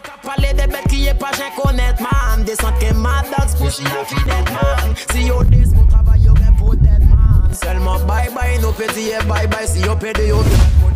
qu'à parler des bêtes qui est pas j'ai connaître man. Descend que mad dogs push you a fidèle man. Si yo dis mon travail yo gain pour dead man. Seulement bye bye nos petits et bye bye si yo pédé yo.